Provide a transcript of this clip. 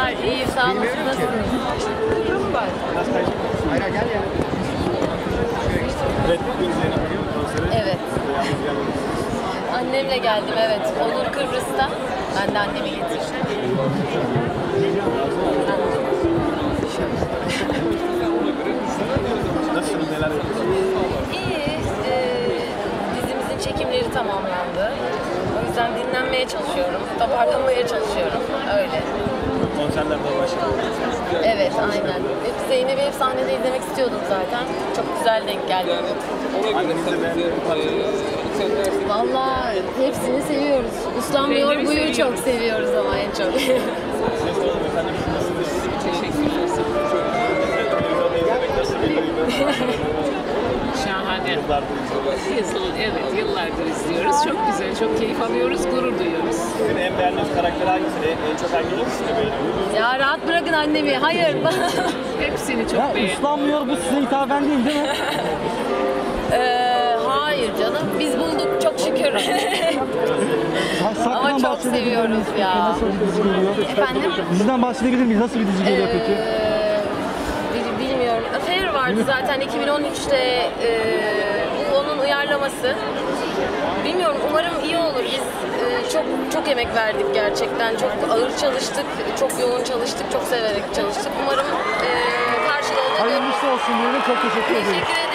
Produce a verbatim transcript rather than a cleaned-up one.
Merhabalar, iyi sağ olun. Nasılsınız? Hayır gel ya. Evet. Annemle geldim, evet. Onur Kıbrıs'ta. Ben de annemi getirdim. Nasılsınız, neler yapıyorsunuz? İyi. Ee, dizimizin çekimleri tamamlandı. O yüzden dinlenmeye çalışıyorum, toparlanmaya çalışıyorum. Öyle. Konserler de başladı. Evet, aynen. Hep Zeynep'i hep sahnede izlemek istiyordum zaten. Çok güzel denk geldi. Annenizle beğendiğiniz Vallahi hepsini seviyoruz. Uslanmıyor buyu çok seviyoruz ama en çok. Ses olalım efendim. Şahane. Yazılı, evet, yıllardır izliyoruz. Çok güzel, çok keyif alıyoruz, gurur duyuyoruz. Sizin en beğendiğiniz karakter hangisi? En çok hangi ikisini beğeniyorsunuz? Ya rahat bırakın annemi. Hayır. Hepsini çok Ya beğendim. uslanmıyor, bu size hitaben değil değil mi? ee, hayır canım. Biz bulduk çok şükür. Saklan Ama çok bahsedebilir seviyoruz miyiz peki? ya. Nasıl bir dizi geliyor? Efendim? Diziden bahsedebilir miyiz? Nasıl bir dizi geliyor peki? Ee, bil- bilmiyorum. Affair vardı zaten iki bin on üçte. E, bu onun uyarlaması. Bilmiyorum. Umarım iyi olur. Biz e, çok çok emek verdik gerçekten. Çok ağır çalıştık. Çok yoğun çalıştık. Çok severek çalıştık. Umarım e, karşılığında görürüz. Hayırlısı olsun diyelim. Çok teşekkür ederim. Teşekkür ederim.